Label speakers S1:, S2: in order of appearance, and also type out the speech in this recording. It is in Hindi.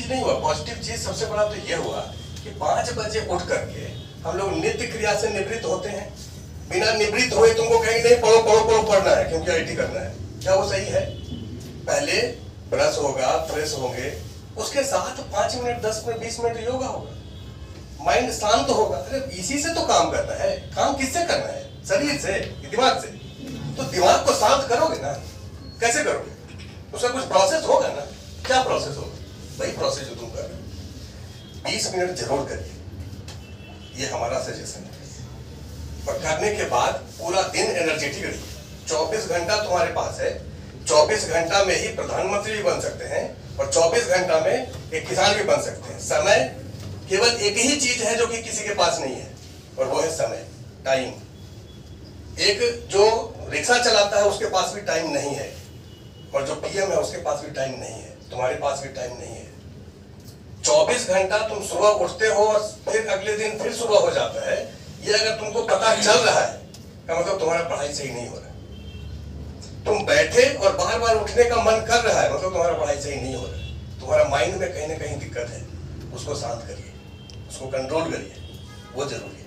S1: चीज नहीं हुआ। पॉजिटिव चीज सबसे बड़ा तो ये हुआ कि 5 बजे उठ करके हम लोग नित्य क्रिया से निवृत्त होते हैं। बिना निवृत्त हुए तुमको कहेंगे नहीं पढ़ो पढ़ो पढ़ो पढ़ना है क्योंकि आईटी करना है, क्या वो सही है? पहले ब्रश होगा, फ्रेश होंगे, उसके साथ 5 मिनट 10 मिनट 20 मिनट योगा होगा, माइंड शांत होगा। अरे इसी से तो काम करना है। काम किससे करना है? शरीर से, दिमाग से। तो दिमाग को शांत करोगे ना, कैसे करोगे? उसका कुछ प्रोसेस होगा ना। क्या प्रोसेस होगा? वही प्रोसेस जो तुम कर रहे हो। 20 मिनट जरूर करिए, ये हमारा सजेशन है। और करने के बाद पूरा दिन एनर्जेटिक रहिए। 24 घंटा तुम्हारे पास है। 24 घंटा में ही प्रधानमंत्री भी बन सकते हैं और 24 घंटा में एक किसान भी बन सकते हैं। समय केवल एक ही चीज है जो कि किसी के पास नहीं है, और वो है समय, टाइम। एक जो रिक्शा चलाता है उसके पास भी टाइम नहीं है, और जो पीएम है उसके पास भी टाइम नहीं है, तुम्हारे पास भी टाइम नहीं है। 24 घंटा तुम सुबह उठते हो और फिर अगले दिन फिर सुबह हो जाता है, ये अगर तुमको पता चल रहा है का मतलब तुम्हारा पढ़ाई सही नहीं हो रहा है। तुम बैठे और बार बार उठने का मन कर रहा है, मतलब तुम्हारा पढ़ाई सही नहीं हो रहा है। तुम्हारा माइंड में कहीं ना कहीं दिक्कत है, उसको शांत करिए, उसको कंट्रोल करिए, वो जरूरी है।